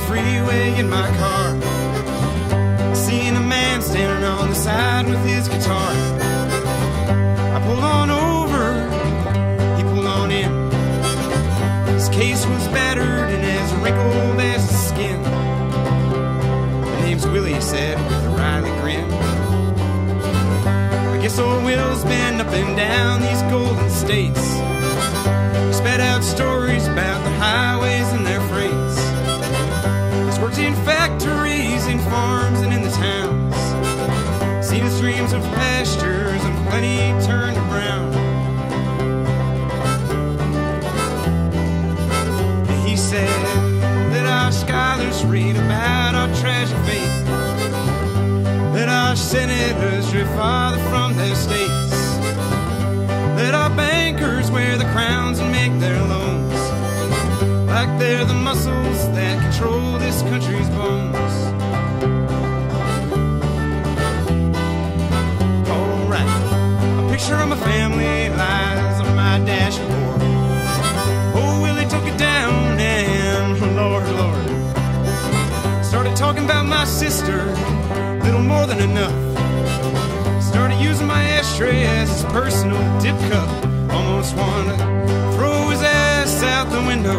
freeway in my car, seeing a man standing on the side with his guitar. I pulled on over, he pulled on in. His case was battered and as wrinkled as his skin. "My name's Willie," he said with a wry grin. "I guess old Will's been up and down these Golden States. He spat out stories about the highways and their freights. He's worked in factories, in farms, and in the towns. Seen the streams of pastures and plenty turned to brown. He said that our scholars read about our tragic fate, that our senators drift farther from their states, that our bankers wear the crowns and make their loans like they're the muscles that control this country's bones." Alright, a picture of my family lies on my dashboard. Oh, Willie took it down and Lord, Lord, started talking about my sister, little more than enough. Started using my ashtray as his personal dip cup. Almost wanted to throw his ass out the window,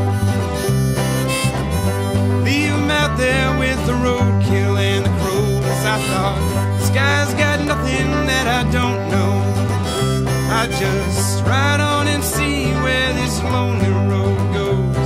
leave him out there with the roadkill and the crows. I thought, this guy's got nothing that I don't know. I just ride on and see where this lonely road goes.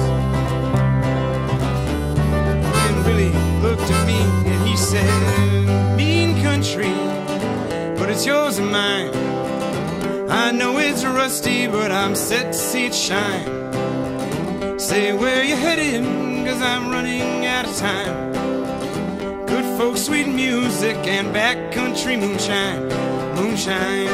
And Willie looked at me and he said, "Mean country, but it's yours and mine. I know it's rusty, but I'm set to see it shine. Say where you headed, 'cause I'm running out of time. Good folks, sweet music, and backcountry moonshine, moonshine."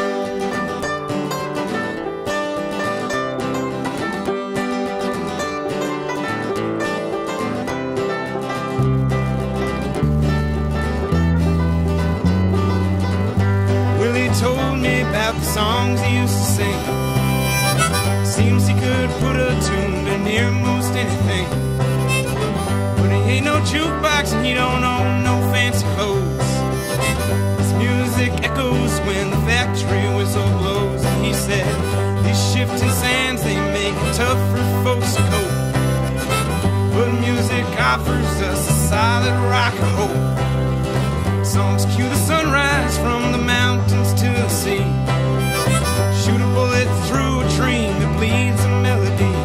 Told me about the songs he used to sing. Seems he could put a tune to near most anything, but he ain't no jukebox and he don't own no fancy clothes. His music echoes when the factory whistle blows. And he said, these shifting sands, they make it tough for folks to cope, but music offers us a solid rock of hope. Songs cue the sunrise from the mountains to the sea, shoot a bullet through a dream that bleeds a melody.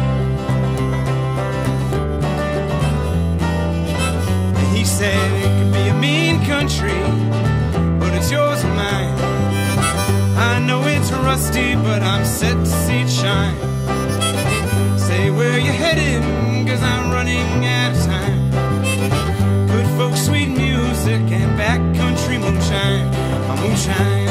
And he said it could be a mean country, but it's yours and mine. I know it's rusty, but I'm set to see it shine. Say where you headed, 'cause I'm running out of time. Good folks, sweet music, and backcountry moonshine, my moonshine.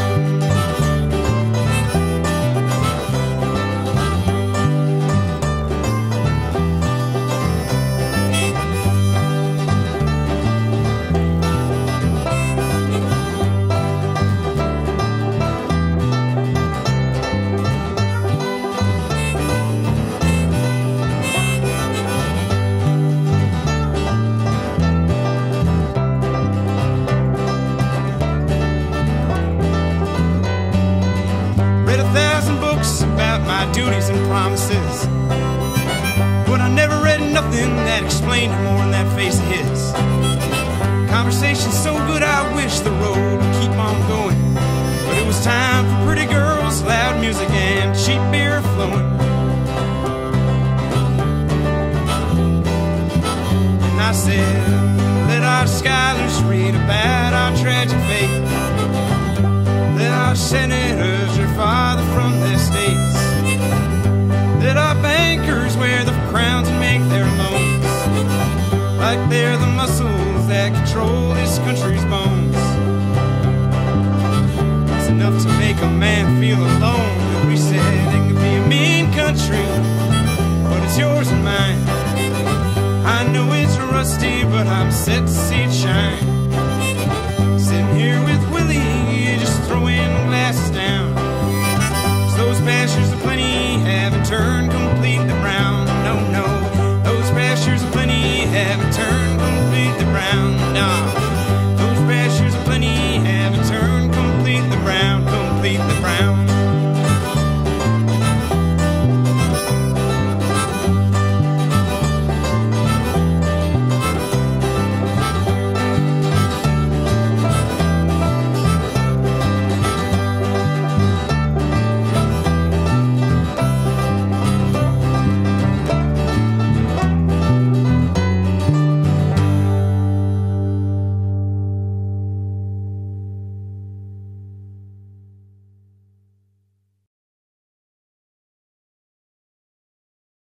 About my duties and promises, but I never read nothing that explained it more than that face of his. Conversation's so good I wish the road would keep on going, but it was time for pretty girls, loud music, and cheap beer flowing. And I said, let our scholars read about our tragic fate, let our senators are farther from their states, that our bankers wear the crowns and make their loans like they're the muscles that control this country's bones. It's enough to make a man feel alone. And we said it could be a mean country, but it's yours and mine. I know it's rusty, but I'm set to see it shine. Sitting here with Willie, just throwing glasses down. Those pastures of plenty haven't turned completely brown. No, no, those pastures of plenty haven't turned frown.